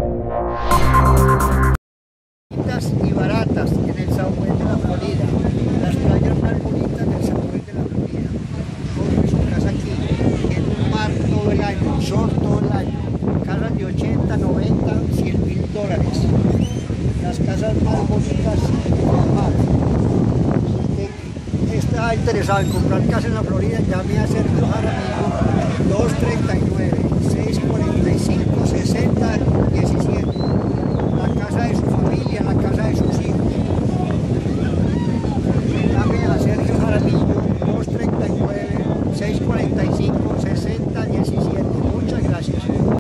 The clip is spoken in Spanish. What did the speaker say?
Y baratas en el San Juan de la Florida, las playas más bonitas del San Juan de la Florida. Compre su casa aquí, tiene un mar todo el año, un sol todo el año, casas de 80, 90, 100 mil dólares, las casas más bonitas del mar. Si usted está interesado en comprar casa en la Florida, llame a Sergio Jaramillo 239 645 60 17.